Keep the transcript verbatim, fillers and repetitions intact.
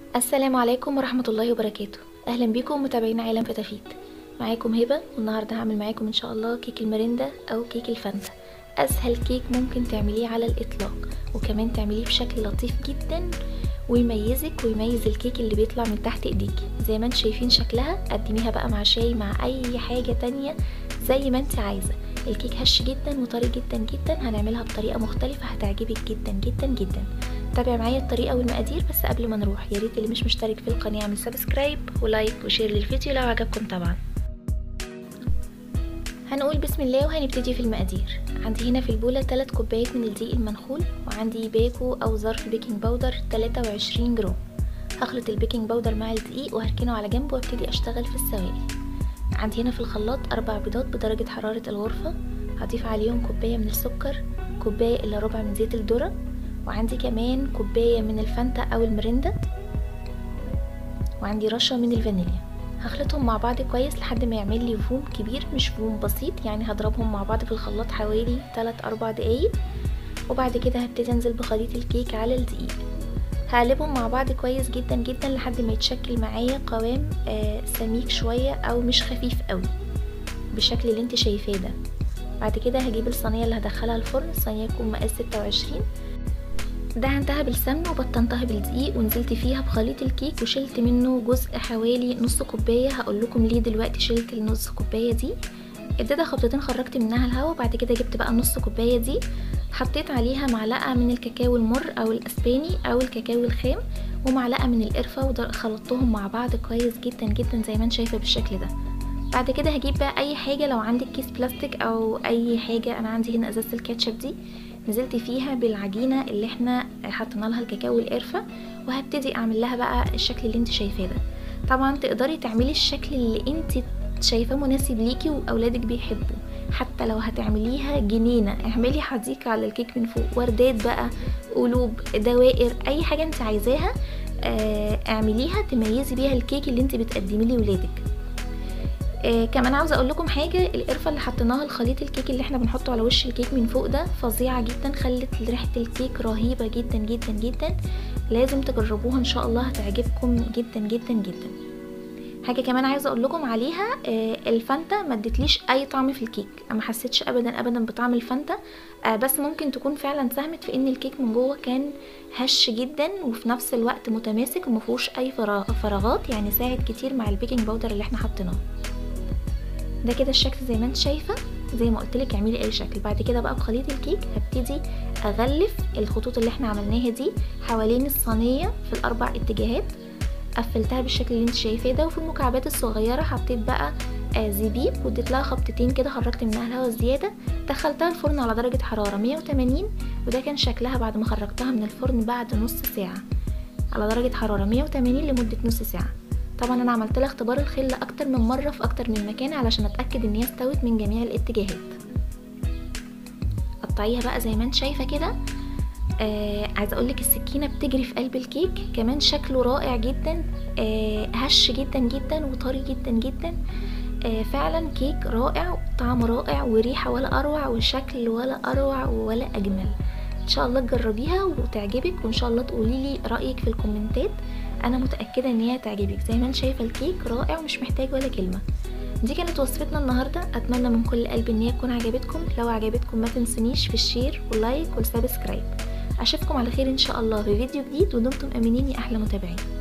السلام عليكم ورحمة الله وبركاته. اهلا بيكم متابعين عالم فتافيت. معاكم هبة، والنهاردة هعمل معاكم ان شاء الله كيك المريندا او كيك الفانتا. اسهل كيك ممكن تعمليه على الاطلاق، وكمان تعمليه بشكل لطيف جدا ويميزك ويميز الكيك اللي بيطلع من تحت ايديكي. زي ما انتم شايفين شكلها، قدميها بقى مع شاي مع اي حاجة تانية زي ما انت عايزة. الكيك هش جدا وطري جدا جدا، هنعملها بطريقة مختلفة هتعجبك جدا جدا جدا. تابع معايا الطريقه والمقادير، بس قبل ما نروح يا ريت اللي مش مشترك في القناه يعمل سبسكرايب ولايك وشير للفيديو لو عجبكم طبعا. هنقول بسم الله وهنبتدي في المقادير. عندي هنا في البوله ثلاث كوبايات من الدقيق المنخول، وعندي باكو او ظرف بيكنج باودر ثلاثة وعشرين جرام. هخلط البيكنج باودر مع الدقيق وهركنه على جنب وابتدي اشتغل في السوائل. عندي هنا في الخلاط اربع بيضات بدرجه حراره الغرفه، هضيف عليهم كوبايه من السكر، كوبايه الا ربع من زيت الذره، وعندي كمان كوباية من الفانتا او المريندا، وعندي رشة من الفانيليا. هخلطهم مع بعض كويس لحد ما يعمل لي فوم كبير مش فوم بسيط، يعني هضربهم مع بعض في الخلاط حوالي ثلاثة أربعة دقايق. وبعد كده هبتدي انزل بخليط الكيك على الدقيق، هقلبهم مع بعض كويس جدا جدا لحد ما يتشكل معايا قوام آه سميك شوية او مش خفيف قوي بالشكل اللي انت شايفاه ده. بعد كده هجيب الصينية اللي هدخلها الفرن، الصينية تكون مقاس ستة وعشرين. دهنتها بالسمنة وبطنتها بالدقيق ونزلت فيها بخليط الكيك، وشلت منه جزء حوالي نص كوباية. هقول لكم ليه دلوقتي شلت النص كوباية دي. اديتها خبطتين خرجت منها الهواء. بعد كده جبت بقى النص كوباية دي، حطيت عليها معلقة من الكاكاو المر او الاسباني او الكاكاو الخام، ومعلقة من القرفة، وخلطتهم مع بعض كويس جدا جدا زي ما انت شايفة بالشكل ده. بعد كده هجيب بقى اي حاجة، لو عندك كيس بلاستيك او اي حاجة، انا عندي هنا ازازة الكاتشب دي، نزلت فيها بالعجينه اللي احنا حطينا لها الكاكاو والقرفه، وهبتدي اعمل لها بقى الشكل اللي انت شايفاه ده. طبعا تقدري تعملي الشكل اللي انت شايفاه مناسب ليكي واولادك بيحبوا. حتى لو هتعمليها جنينه، اعملي حديقه على الكيك من فوق، وردات بقى، قلوب، دوائر، اي حاجه انت عايزاها اعمليها تميزي بيها الكيك اللي انت بتقدميه لاولادك. آه كمان عاوزه اقول لكم حاجه، القرفه اللي حطيناها لخليط الكيك اللي احنا بنحطه على وش الكيك من فوق ده فظيعه جدا، خلت ريحه الكيك رهيبه جدا جدا جدا. لازم تجربوها ان شاء الله، هتعجبكم جدا جدا جدا. حاجه كمان عايزه اقول لكم عليها، آه الفانتا ما ادتليش اي طعم في الكيك، ما حسيتش ابدا ابدا بطعم الفانتا. آه بس ممكن تكون فعلا ساهمت في ان الكيك من جوه كان هش جدا، وفي نفس الوقت متماسك ومفيهوش اي فراغات، يعني ساعد كتير مع البيكنج باودر اللي احنا حطيناه ده. كده الشكل زي ما انت شايفه، زي ما قلت لك اعملي اي شكل. بعد كده بقى بخليط الكيك هبتدي اغلف الخطوط اللي احنا عملناها دي حوالين الصينيه في الاربع اتجاهات، قفلتها بالشكل اللي انت شايفاه ده. وفي المكعبات الصغيره حطيت بقى آه زبيب، واديت لها خبطتين كده، خرجت منها الهواء الزياده، دخلتها الفرن على درجه حراره مية وتمانين. وده كان شكلها بعد ما خرجتها من الفرن بعد نص ساعه على درجه حراره مية وتمانين لمده نص ساعه. طبعا انا عملت لها اختبار الخل اكتر من مره في اكتر من مكان علشان اتاكد ان هي استوت من جميع الاتجاهات. قطعيها بقى زي ما انت شايفه كده. آه عايزه اقول لك السكينه بتجري في قلب الكيك، كمان شكله رائع جدا، آه هش جدا جدا وطري جدا جدا. آه فعلا كيك رائع، طعم رائع، وريحه ولا اروع، وشكل ولا اروع ولا اجمل. ان شاء الله تجربيها وتعجبك، وان شاء الله تقولي لي رايك في الكومنتات. انا متاكده ان هي تعجبك. زي ما انت شايفه الكيك رائع ومش محتاج ولا كلمه. دي كانت وصفتنا النهارده، اتمنى من كل قلبي ان هي تكون عجبتكم. لو عجبتكم ما تنسونيش في الشير واللايك والسبسكرايب. اشوفكم على خير ان شاء الله في فيديو جديد، ودمتم امنين يا احلى متابعين.